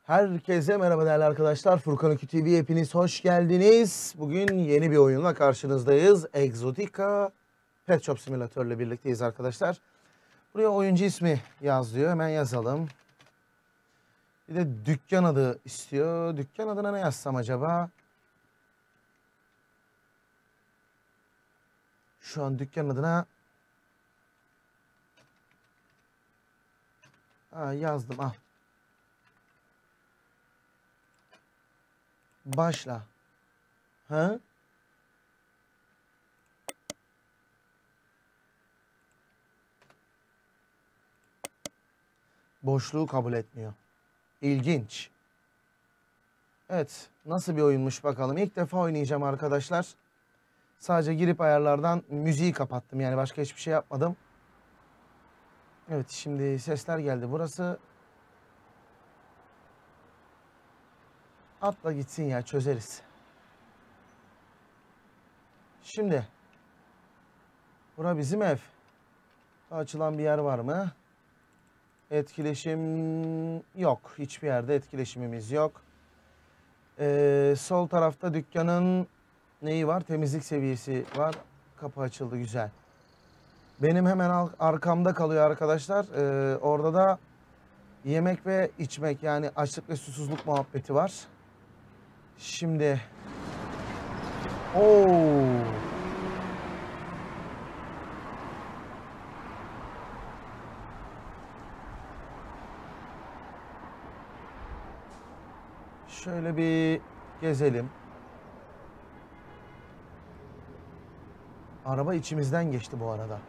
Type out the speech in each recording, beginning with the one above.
Herkese merhaba değerli arkadaşlar. Furkan Ökü TV hepiniz hoş geldiniz. Bugün yeni bir oyunla karşınızdayız. Exotica Pet Shop Simulator ile birlikteyiz arkadaşlar. Buraya oyuncu ismi yaz diyor. Hemen yazalım. Bir de dükkan adı istiyor. Dükkan adına ne yazsam acaba? Şu an dükkan adına yazdım. Başla. Ha? Boşluğu kabul etmiyor. İlginç. Evet. Nasıl bir oyunmuş bakalım. İlk defa oynayacağım arkadaşlar. Sadece girip ayarlardan müziği kapattım. Yani başka hiçbir şey yapmadım. Evet, şimdi sesler geldi. Burası atla gitsin ya, çözeriz. Şimdi bura bizim ev. Açılan bir yer var mı? Etkileşim yok. Hiçbir yerde etkileşimimiz yok. Sol tarafta dükkanın neyi var? Temizlik seviyesi var. Kapı açıldı, güzel. Benim hemen arkamda kalıyor arkadaşlar. Orada da yemek ve içmek, yani açlık ve susuzluk muhabbeti var. Şimdi şöyle bir gezelim. Araba içimizden geçti bu arada.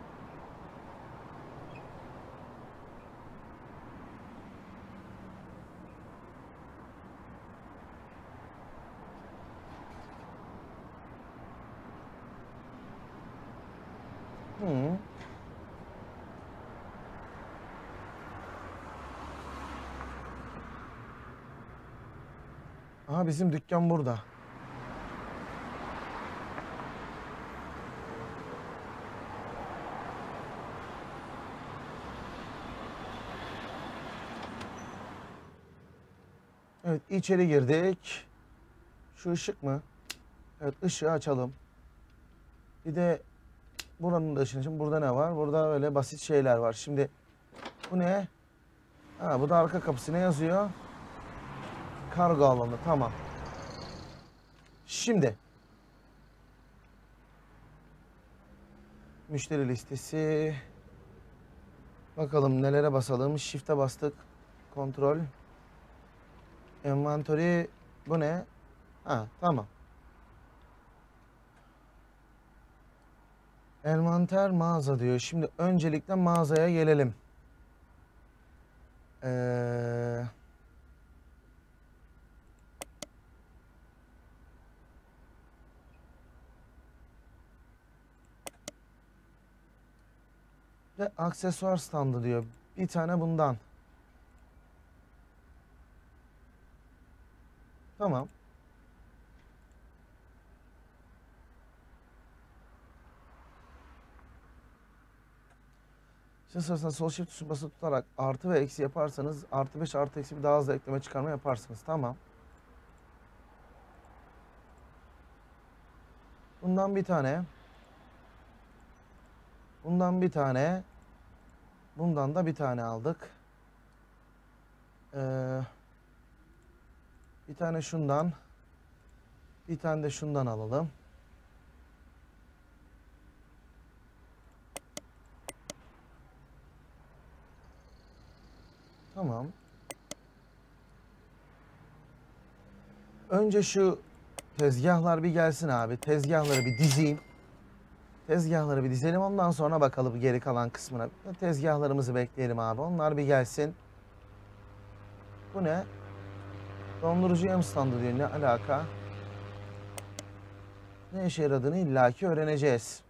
Aha, bizim dükkan burada. Evet, içeri girdik. Şu ışık mı? Evet, ışığı açalım. Bir de buranın da ışığını. Şimdi burada ne var? Burada öyle basit şeyler var. Şimdi bu ne? Bu da arka kapısı. Ne yazıyor? Kargo alanı. Tamam. Şimdi müşteri listesi. Bakalım nelere basalım. Shift'e bastık. Kontrol. Envantory. Bu ne? Tamam. Envanter mağaza diyor. Şimdi öncelikle mağazaya gelelim. Ve aksesuar standı diyor. Bir tane bundan. Tamam. Şimdi sırasında sol shift tuşuna basılı tutarak artı ve eksi yaparsanız artı 5 artı eksi bir daha hızlı ekleme çıkarma yaparsınız. Tamam. Bundan bir tane. Bundan bir tane. Bundan da bir tane aldık. Bir tane şundan. Bir tane de şundan alalım. Tamam. Önce şu tezgahlar bir gelsin abi. Tezgahları bir dizeyim. Tezgahları bir dizelim. Ondan sonra bakalım geri kalan kısmına. Tezgahlarımızı bekleyelim abi. Onlar bir gelsin. Bu ne? Dondurucu yem standı diyor. Ne alaka? Ne işe yaradığını illaki öğreneceğiz.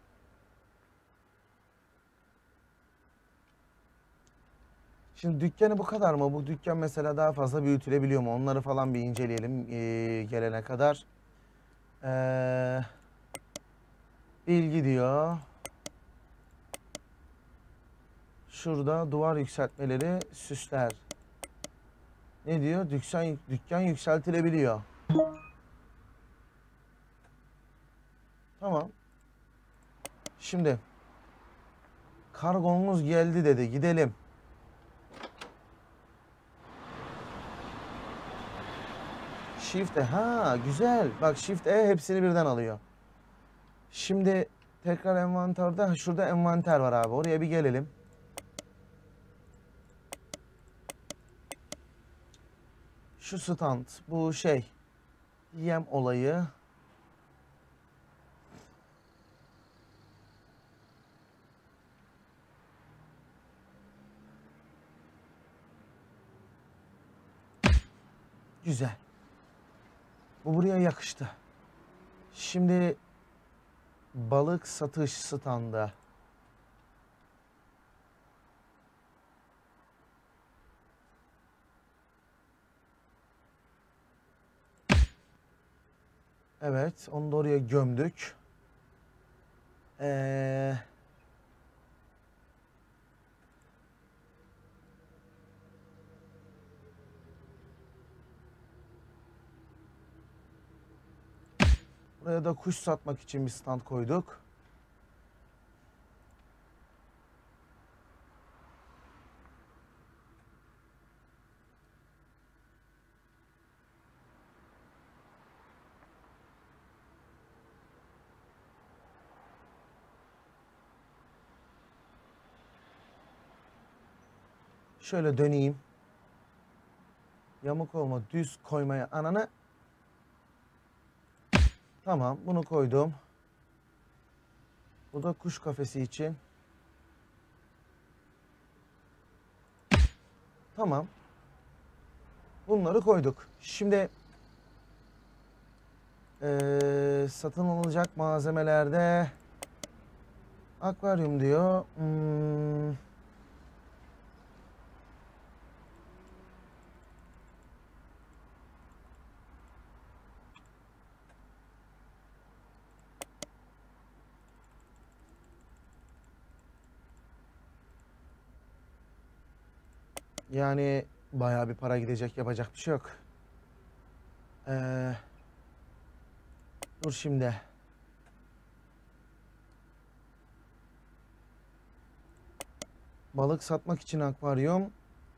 Şimdi dükkanı bu kadar mı? Bu dükkan mesela daha fazla büyütülebiliyor mu? Onları falan bir inceleyelim gelene kadar. Bilgi diyor. Şurada duvar yükseltmeleri, süsler. Ne diyor? Dükkan yükseltilebiliyor. Tamam. Şimdi kargomuz geldi dedi. Gidelim. Shift E. Ha güzel. Bak Shift E hepsini birden alıyor. Şimdi tekrar envanterde. Şurada envanter var abi. Oraya bir gelelim. Şu stand. Bu şey. Yem olayı. Güzel. Bu buraya yakıştı. Şimdi balık satış standı. Evet, onu da oraya gömdük. Buraya da kuş satmak için bir stand koyduk. Şöyle döneyim. Yamuk olma, düz koymaya ananı. Tamam, bunu koydum. Bu da kuş kafesi için. Tamam. Bunları koyduk. Şimdi satın alınacak malzemelerde akvaryum diyor. Yani bayağı bir para gidecek, yapacak bir şey yok. Dur şimdi. Balık satmak için akvaryum.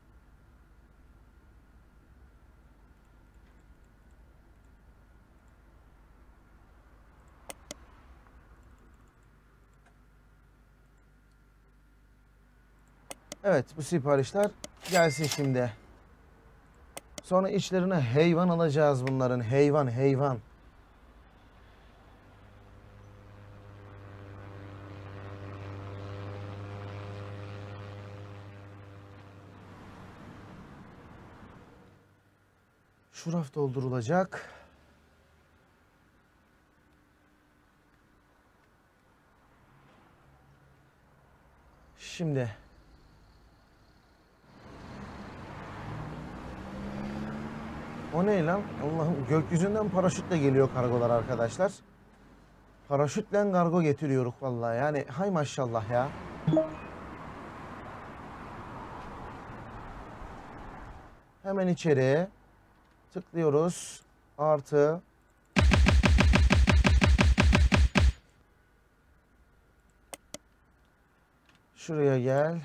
Evet, bu siparişler gelsin şimdi. Sonra içlerine hayvan alacağız bunların. Hayvan, hayvan. Şu raf doldurulacak. Şimdi o ne lan? Allah'ım, gökyüzünden paraşütle geliyor kargolar arkadaşlar. Paraşütle kargo getiriyoruz vallahi. Yani hay maşallah ya. Hemen içeriye tıklıyoruz. Artı. Şuraya gel.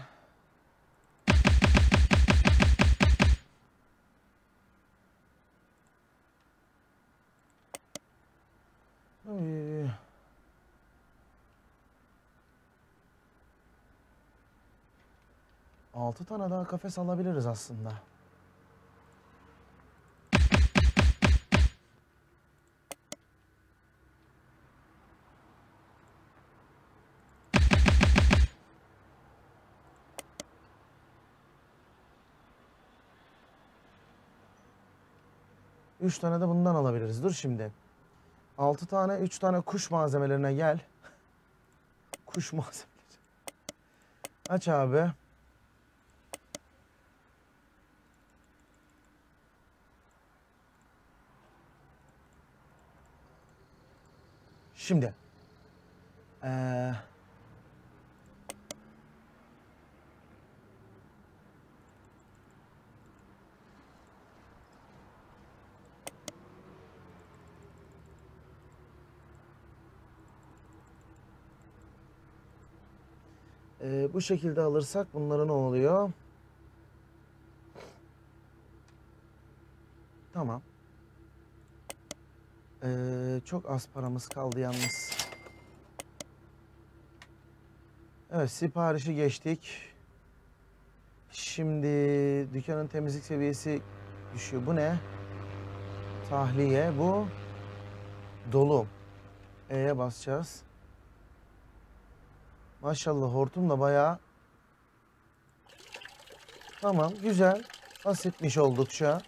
Ay. Altı tane daha kafes alabiliriz aslında. Üç tane de bundan alabiliriz. Dur şimdi. 6 tane, 3 tane kuş malzemelerine gel. Kuş malzemeleri. Aç abi. Şimdi. Ee, Bu şekilde alırsak bunları ne oluyor? Tamam. Çok az paramız kaldı yalnız. Evet, siparişi geçtik. Şimdi dükkanın temizlik seviyesi düşüyor. Bu ne? Tahliye. Bu dolu. E'ye basacağız. Maşallah hortum da bayağı. Tamam, güzel. Basitmiş oldukça.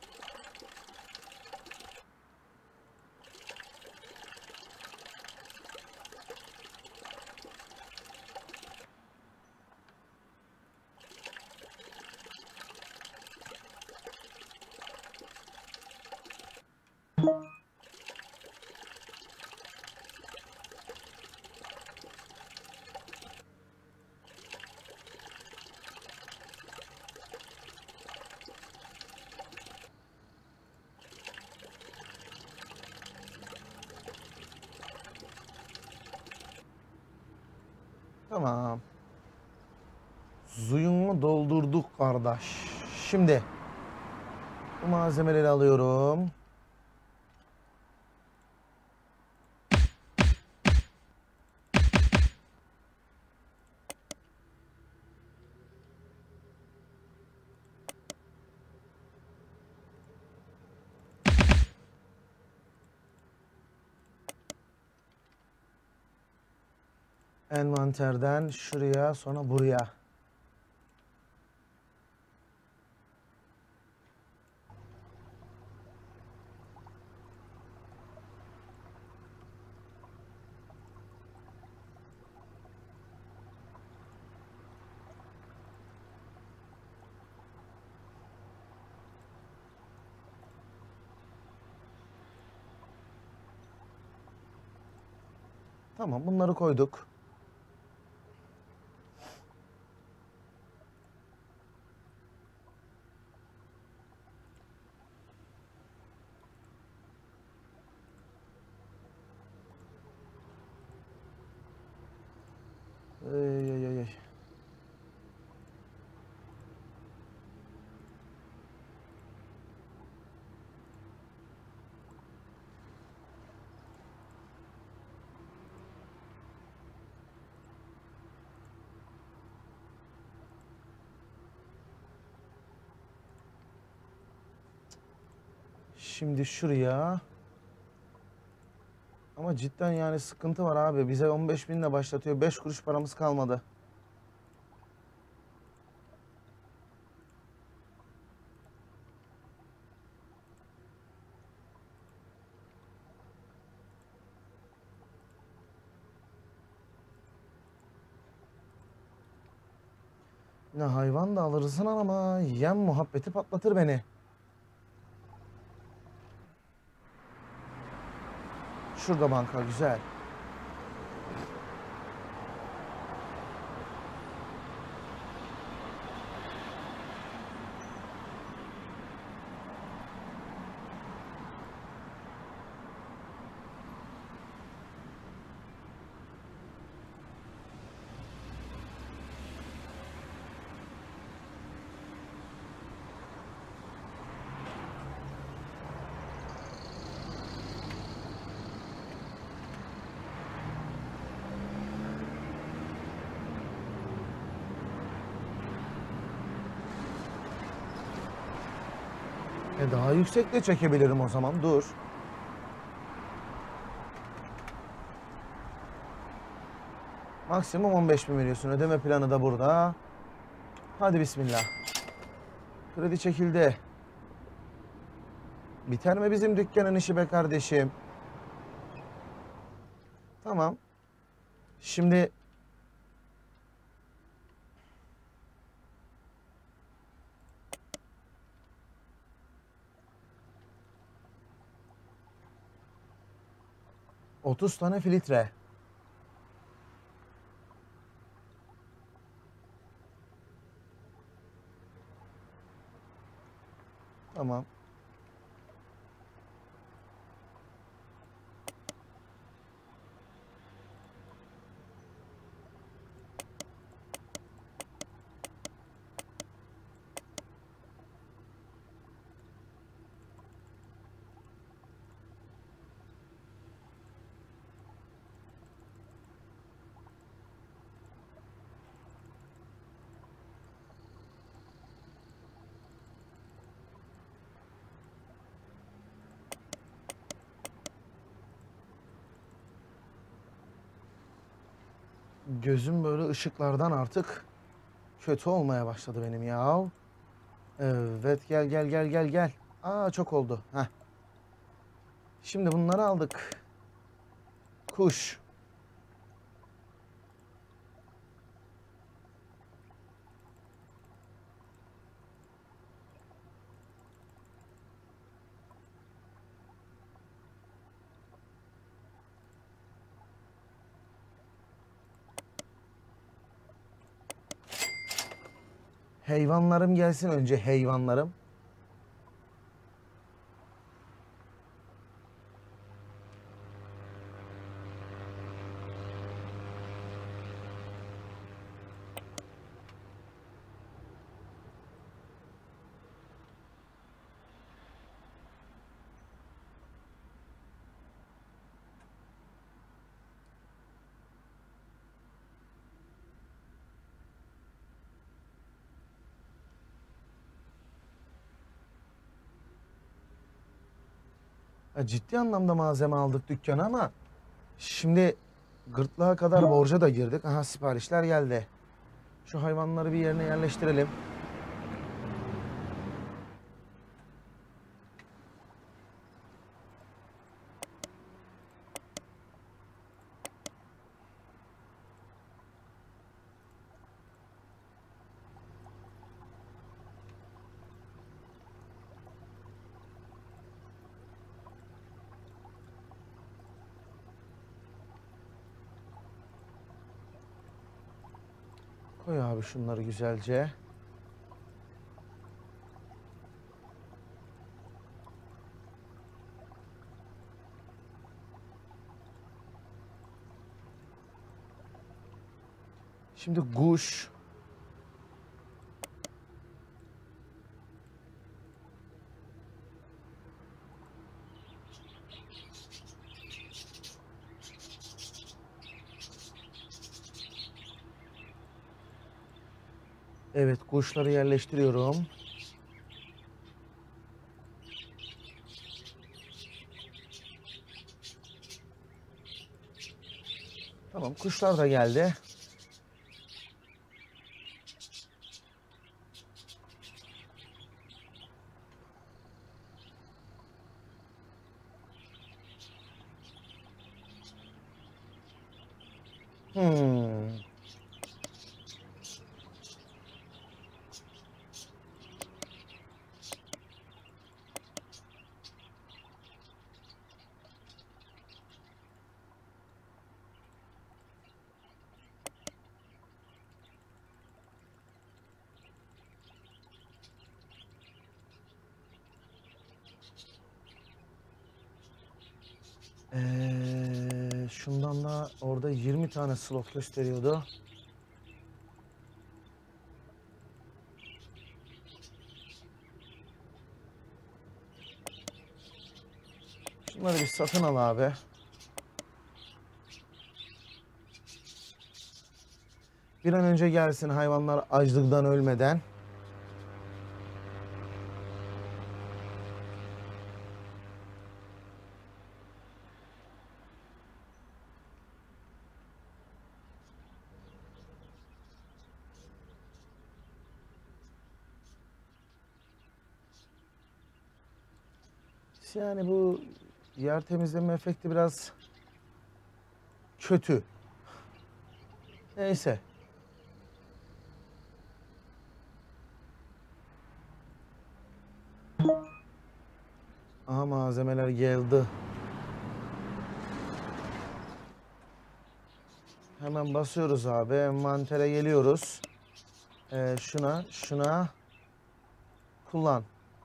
Tamam. Suyumu doldurduk kardeş. Şimdi bu malzemeleri alıyorum. Envanterden şuraya, sonra buraya. Tamam, bunları koyduk. Ey, ey, ey, ey. Şimdi şuraya. Ama cidden yani sıkıntı var abi. Bize 15.000'le başlatıyor. 5 kuruş paramız kalmadı. Ne hayvan da alırsın ama yem muhabbeti patlatır beni. Şurada banka güzel. Daha yüksek de çekebilirim o zaman. Dur. Maksimum 15.000 veriyorsun. Ödeme planı da burada. Hadi bismillah. Kredi çekildi. Biter mi bizim dükkanın işi be kardeşim? Tamam. Şimdi ...30 tane filtre. Tamam. Gözüm böyle ışıklardan artık kötü olmaya başladı benim ya. Evet, gel gel gel gel gel. Aa, çok oldu. Heh. Şimdi bunları aldık. Kuş. Hayvanlarım gelsin önce, hayvanlarım. Ciddi anlamda malzeme aldık dükkana ama şimdi gırtlağa kadar borca da girdik. Aha, siparişler geldi. Şu hayvanları bir yerine yerleştirelim. Koy abi şunları güzelce. Şimdi kuş. Evet, kuşları yerleştiriyorum. Tamam, kuşlar da geldi. Hmm. Şundan da orada 20 tane slot gösteriyordu. Şunları bir satın al abi. Bir an önce gelsin hayvanlar açlıktan ölmeden. Yani bu yer temizleme efekti biraz kötü. Neyse. Aha, malzemeler geldi. Hemen basıyoruz abi. Envantere geliyoruz. Şuna kullan.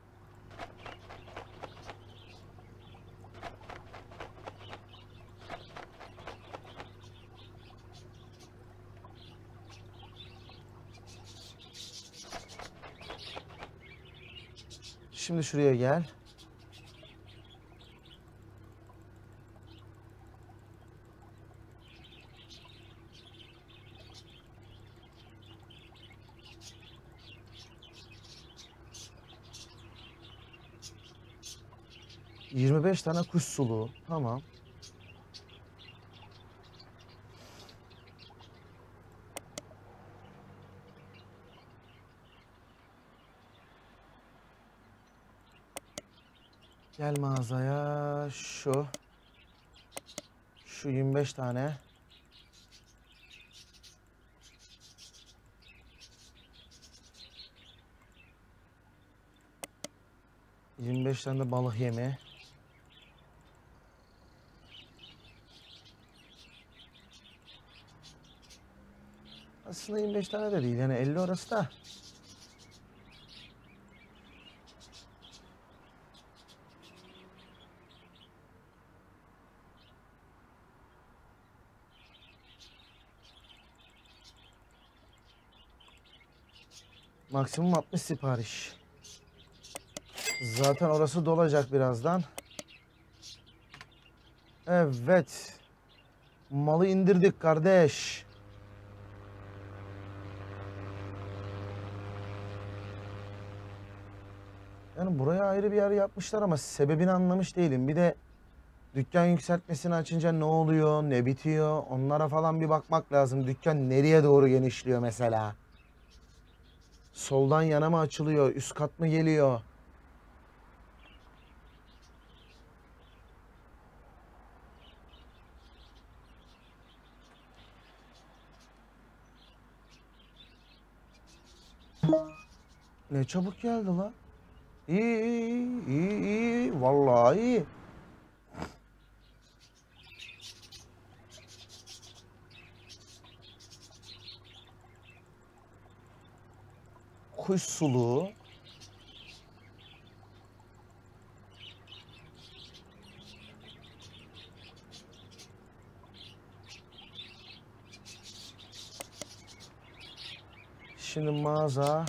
Şimdi şuraya gel. ...25 tane kuş suluğu. Tamam. Gel mağazaya. Şu 25 tane. ...25 tane de balık yemi. Aslında 25 tane de değil. Yani 50 orası da. Maksimum 60 sipariş. Zaten orası dolacak birazdan. Evet. Malı indirdik kardeş. Yani buraya ayrı bir yer yapmışlar ama sebebini anlamış değilim. Bir de dükkan yükseltmesini açınca ne oluyor, ne bitiyor, onlara falan bir bakmak lazım. Dükkan nereye doğru genişliyor mesela? Soldan yana mı açılıyor, üst kat mı geliyor? Ne çabuk geldi lan. İyi, iyi, iyi, iyi. Vallahi iyi. Kuş suluğu. Şimdi mağaza.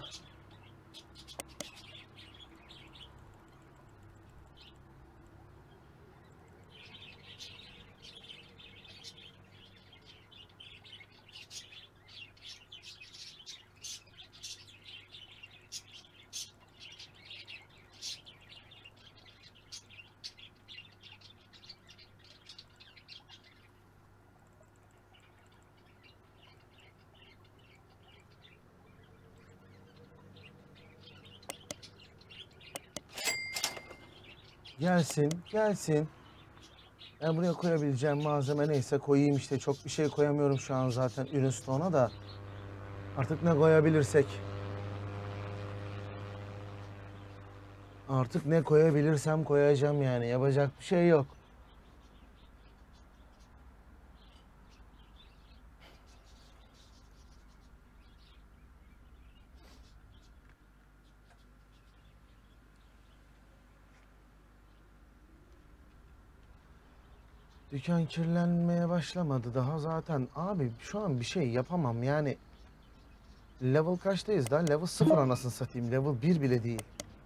Gelsin, gelsin. Ben buraya koyabileceğim malzeme neyse koyayım işte. Çok bir şey koyamıyorum şu an zaten ürün stoğuna da. Artık ne koyabilirsek. Artık ne koyabilirsem koyacağım yani. Yapacak bir şey yok. Dükkan kirlenmeye başlamadı daha zaten. Abi şu an bir şey yapamam yani. Level kaçtayız da? Level 0 anasını satayım. Level 1 bile değil.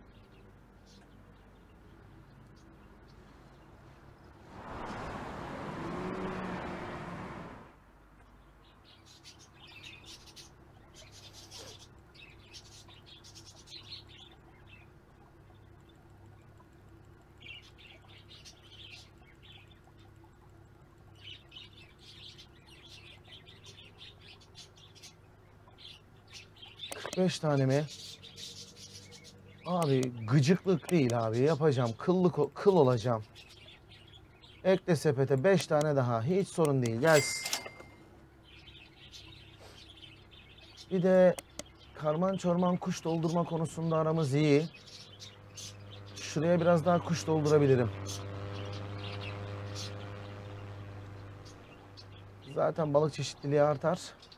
Beş tane mi? Abi gıcıklık değil abi. Yapacağım. Kıl olacağım. Ekle sepete 5 tane daha. Hiç sorun değil. Gelsin. Bir de karman çorman kuş doldurma konusunda aramız iyi. Şuraya biraz daha kuş doldurabilirim. Zaten balık çeşitliliği artar.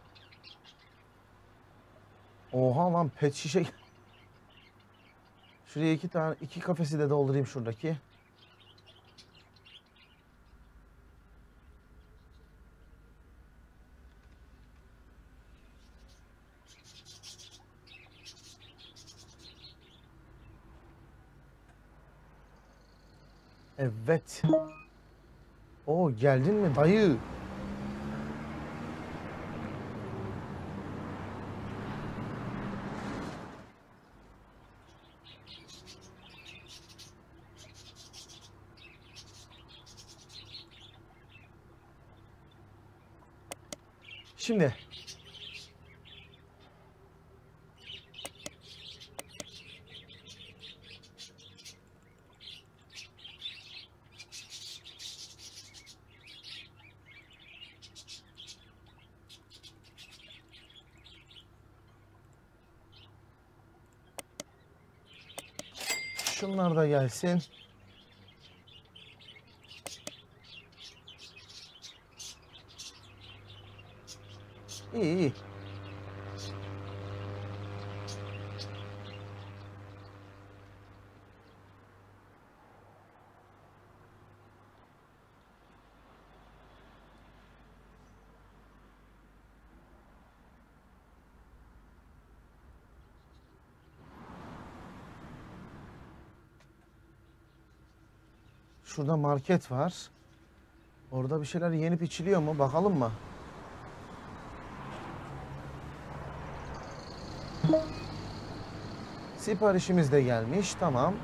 Oha lan pet şişe. Şuraya iki kafesi de doldurayım şuradaki. Evet. O geldin mi dayı? Şimdi Şunlar da gelsin. İyi iyi. Şurada market var. Orada bir şeyler yenip içiliyor mu? Bakalım mı? Siparişimiz de gelmiş. Tamam.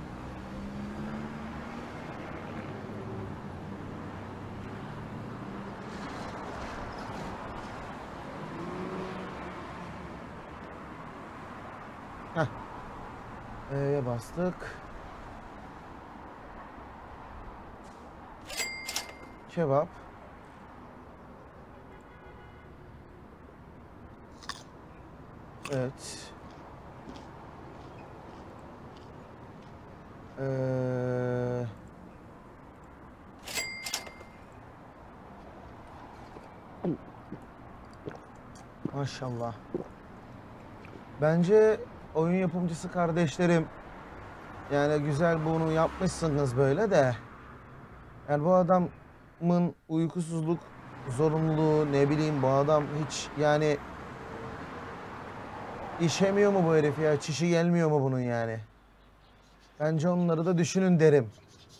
Heh. E'ye bastık. Kebap. Evet. Maşallah. Bence oyun yapımcısı kardeşlerim, yani güzel bunu yapmışsınız böyle de. Yani bu adamın uykusuzluk zorunluluğu, ne bileyim, bu adam hiç yani işemiyor mu bu herif ya? Çişi gelmiyor mu bunun yani? Bence onları da düşünün derim.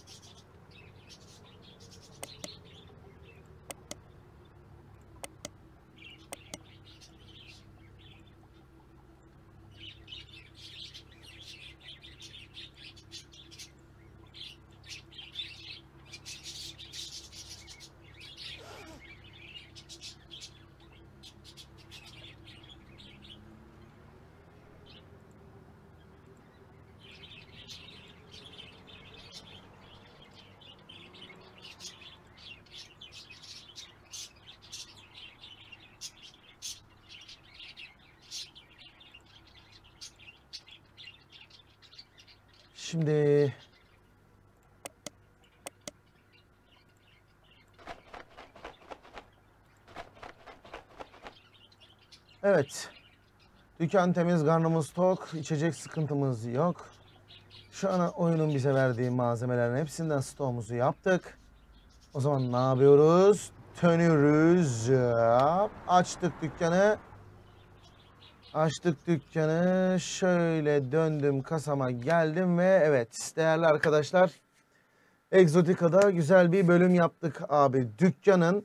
Şimdi evet. Dükkan temiz, karnımız tok, içecek sıkıntımız yok. Şu an oyunun bize verdiği malzemelerin hepsinden stoğumuzu yaptık. O zaman ne yapıyoruz? Dönüyoruz. Açtık dükkanı. Açtık dükkanı. Şöyle döndüm, kasama geldim ve evet değerli arkadaşlar, Exotica'da güzel bir bölüm yaptık abi. Dükkanın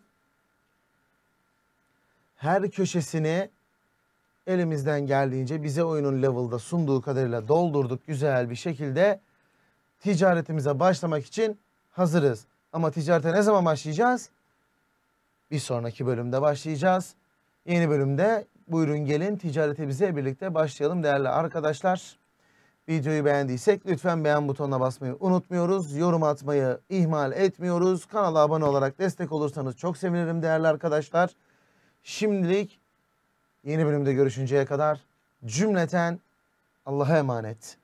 her köşesini elimizden geldiğince bize oyunun level'da sunduğu kadarıyla doldurduk güzel bir şekilde. Ticaretimize başlamak için hazırız. Ama ticarete ne zaman başlayacağız? Bir sonraki bölümde başlayacağız. Yeni bölümde buyurun gelin ticaretimize birlikte başlayalım değerli arkadaşlar. Videoyu beğendiysek lütfen beğen butonuna basmayı unutmuyoruz. Yorum atmayı ihmal etmiyoruz. Kanala abone olarak destek olursanız çok sevinirim değerli arkadaşlar. Şimdilik yeni bölümde görüşünceye kadar cümleten Allah'a emanet.